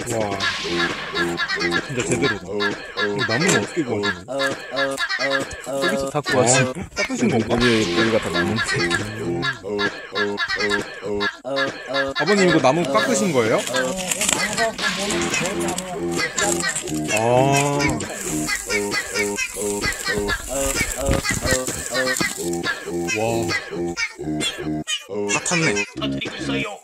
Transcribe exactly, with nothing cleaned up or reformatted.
와, 진짜 제대로다. 이거 나무는 어떻게 구하시는 거예요? 여기서 다 구하지. 깎으신 건가? 여기, 여기가 다 나무인데. 아버님 이거 나무 깎으신 거예요? 아, 와, 다 탔네.